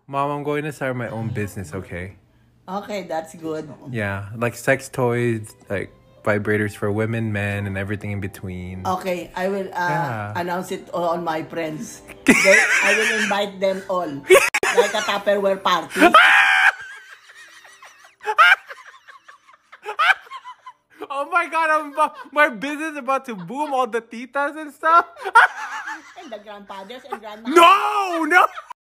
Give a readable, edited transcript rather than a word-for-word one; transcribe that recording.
Mom, I'm going to start my own business, okay? Okay, that's good. Yeah, like sex toys, like vibrators for women, men, and everything in between. Okay, I will Yeah. announce it all on my friends. I will invite them all. Like a Tupperware party. Oh my god, my business is about to boom, all the titas and stuff. And the grandfathers and grandmothers. No!